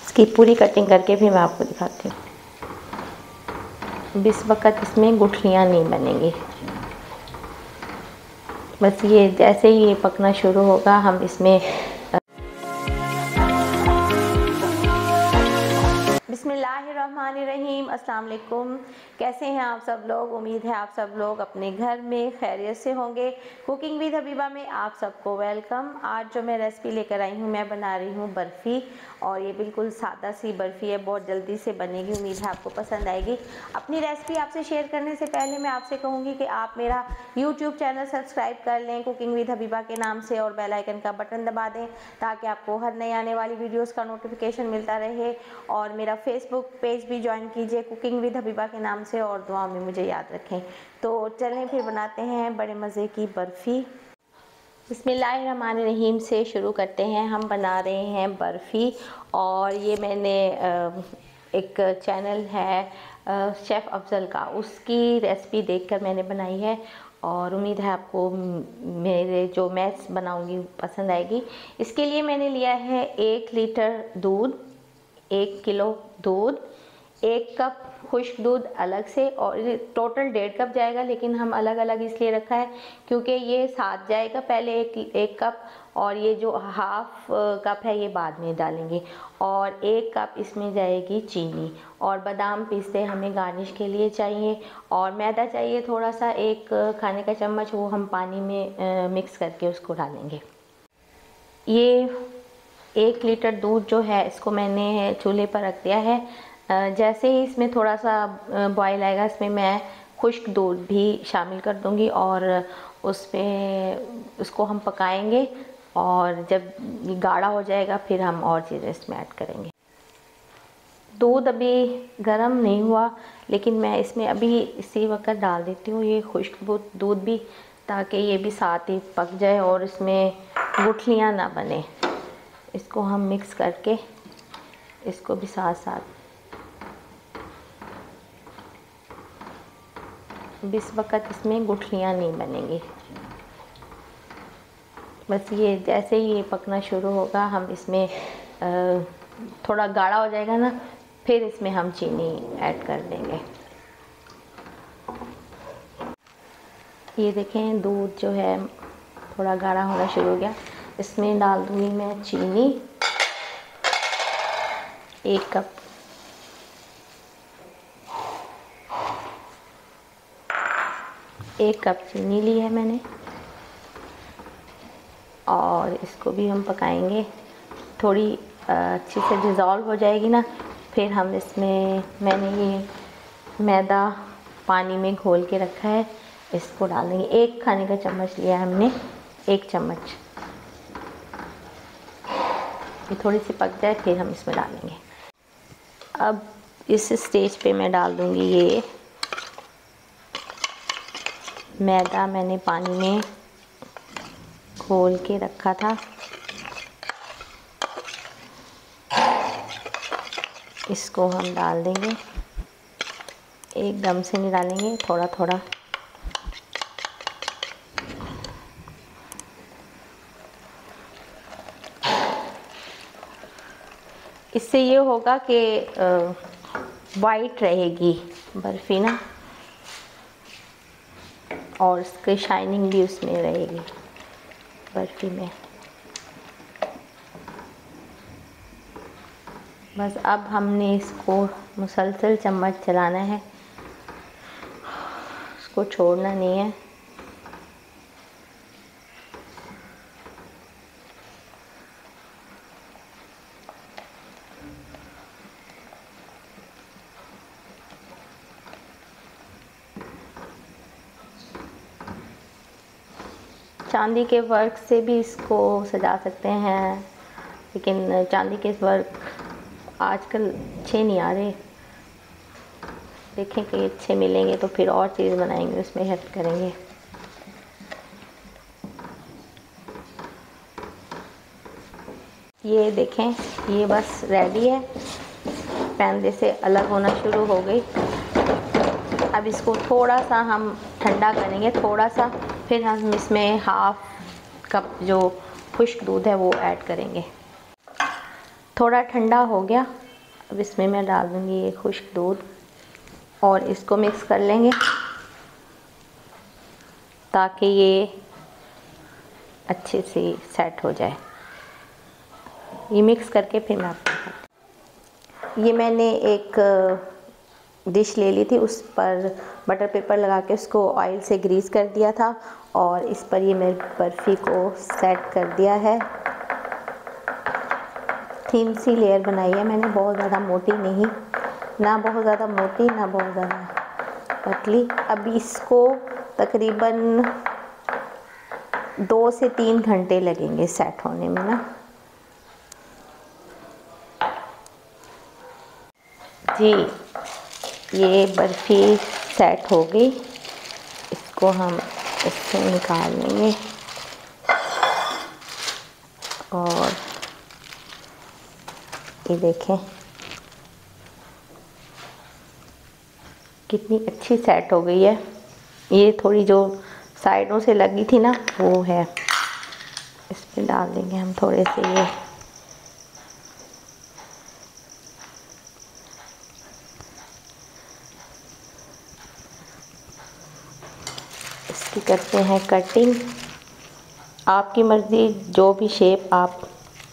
इसकी पूरी कटिंग करके भी मैं आपको दिखाती हूँ। इस वक्त इसमें गुठलियाँ नहीं बनेंगी। बस ये जैसे ही ये पकना शुरू होगा हम इसमें बिस्मिल्लाहिर्रहमानिर्रहीम। अस्सलाम वालेकुम। कैसे हैं आप सब लोग? उम्मीद है आप सब लोग अपने घर में खैरियत से होंगे। कुकिंग विद हबीबा में आप सबको वेलकम। आज जो मैं रेसिपी लेकर आई हूँ, मैं बना रही हूँ बर्फ़ी, और ये बिल्कुल सादा सी बर्फ़ी है, बहुत जल्दी से बनेगी। उम्मीद है आपको पसंद आएगी। अपनी रेसिपी आपसे शेयर करने से पहले मैं आपसे कहूँगी कि आप मेरा यूट्यूब चैनल सब्सक्राइब कर लें कुकिंग विद हबीबा के नाम से, और बेल आइकन का बटन दबा दें ताकि आपको हर नई आने वाली वीडियोज़ का नोटिफिकेशन मिलता रहे। और मेरा फेसबुक पेज भी ज्वाइन कीजिए कुकिंग विद हबीबा के नाम से, और दुआ में मुझे याद रखें। तो चलें फिर बनाते हैं बड़े मज़े की बर्फ़ी। बिस्मिल्लाहिर्रहमानिर्रहीम से शुरू करते हैं। हम बना रहे हैं बर्फ़ी, और ये मैंने एक चैनल है शेफ़ अफ़ज़ल का, उसकी रेसिपी देखकर मैंने बनाई है, और उम्मीद है आपको मेरे जो मैं बनाऊंगी पसंद आएगी। इसके लिए मैंने लिया है 1 लीटर दूध, 1 किलो दूध, 1 कप खुश्क दूध अलग से, और टोटल 1.5 कप जाएगा, लेकिन हम अलग अलग इसलिए रखा है क्योंकि ये साथ जाएगा पहले एक कप, और ये जो हाफ कप है ये बाद में डालेंगे। और 1 कप इसमें जाएगी चीनी, और बादाम पिस्ते हमें गार्निश के लिए चाहिए, और मैदा चाहिए थोड़ा सा, 1 खाने का चम्मच, वो हम पानी में मिक्स करके उसको डालेंगे। ये 1 लीटर दूध जो है इसको मैंने चूल्हे पर रख दिया है। जैसे ही इसमें थोड़ा सा बॉयल आएगा, इसमें मैं खुश्क दूध भी शामिल कर दूंगी, और उसमें उसको हम पकाएंगे, और जब गाढ़ा हो जाएगा फिर हम और चीज़ें इसमें ऐड करेंगे। दूध अभी गर्म नहीं हुआ, लेकिन मैं इसमें अभी इसी वक्त डाल देती हूँ ये खुश्क दूध भी, ताकि ये भी साथ ही पक जाए और इसमें गुठलियाँ ना बने। इसको हम मिक्स करके इसको भी साथ साथ इस वक्त इसमें गुठलियाँ नहीं बनेंगी। बस ये जैसे ही ये पकना शुरू होगा हम इसमें थोड़ा गाढ़ा हो जाएगा ना, फिर इसमें हम चीनी ऐड कर देंगे। ये देखें दूध जो है थोड़ा गाढ़ा होना शुरू हो गया। इसमें डाल दूँगी मैं चीनी, 1 कप। एक कप चीनी ली है मैंने, और इसको भी हम पकाएंगे। थोड़ी अच्छे से डिज़ोल्व हो जाएगी ना, फिर हम इसमें, मैंने ये मैदा पानी में घोल के रखा है, इसको डाल देंगे। 1 खाने का चम्मच लिया है हमने, 1 चम्मच। ये थोड़ी सी पक जाए फिर हम इसमें डालेंगे। अब इस स्टेज पे मैं डाल दूँगी ये मैदा, मैंने पानी में घोल के रखा था। इसको हम डाल देंगे, एकदम से नहीं डालेंगे, थोड़ा थोड़ा। इससे ये होगा कि वाइट रहेगी बर्फ़ी ना, और इसकी शाइनिंग भी उसमें रहेगी बर्फ़ी में। बस अब हमने इसको मुसलसल चम्मच चलाना है, इसको छोड़ना नहीं है। चांदी के वर्क से भी इसको सजा सकते हैं, लेकिन चांदी के वर्क आजकल अच्छे नहीं आ रहे। देखें कि अच्छे मिलेंगे तो फिर और चीज़ बनाएंगे, उसमें हेल्प करेंगे। ये देखें, ये बस रेडी है, पैन से अलग होना शुरू हो गई। अब इसको थोड़ा सा हम ठंडा करेंगे, थोड़ा सा, फिर हम इसमें 1/2 कप जो खुश्क दूध है वो ऐड करेंगे। थोड़ा ठंडा हो गया, अब इसमें मैं डाल दूँगी ये खुश्क दूध और इसको मिक्स कर लेंगे ताकि ये अच्छे से सेट हो जाए। ये मिक्स करके फिर मैं आपको दिखाती हूँ। ये मैंने एक डिश ले ली थी, उस पर बटर पेपर लगा के उसको ऑयल से ग्रीस कर दिया था और इस पर ये मैं बर्फ़ी को सेट कर दिया है। थिन सी लेयर बनाई है मैंने, बहुत ज़्यादा मोटी नहीं, ना बहुत ज़्यादा मोटी ना बहुत ज़्यादा पतली। अब इसको तकरीबन 2 से 3 घंटे लगेंगे सेट होने में ना। जी ये बर्फ़ी सेट हो गई, इसको हम इससे निकाल लेंगे और ये देखें कितनी अच्छी सेट हो गई है। ये थोड़ी जो साइडों से लगी थी ना वो है, इस पे डाल देंगे हम थोड़े से ये। इसकी करते हैं कटिंग, आपकी मर्ज़ी जो भी शेप आप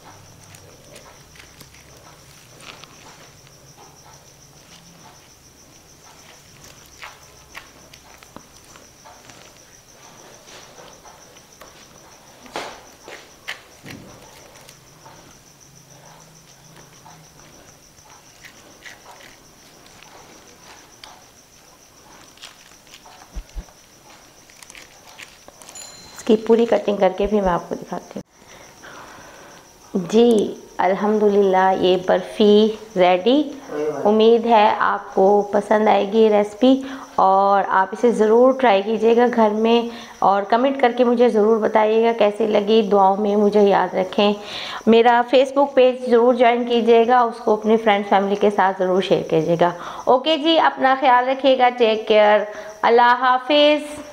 की पूरी कटिंग करके भी मैं आपको दिखाती हूँ। जी अल्हम्दुलिल्लाह ये बर्फ़ी रेडी। उम्मीद है आपको पसंद आएगी ये रेसिपी और आप इसे ज़रूर ट्राई कीजिएगा घर में और कमेंट करके मुझे ज़रूर बताइएगा कैसी लगी। दुआओं में मुझे याद रखें। मेरा फेसबुक पेज ज़रूर ज्वाइन कीजिएगा, उसको अपने फ्रेंड्स फैमिली के साथ ज़रूर शेयर कीजिएगा। ओके जी, अपना ख्याल रखिएगा। Take care. अल्लाह हाफिज़।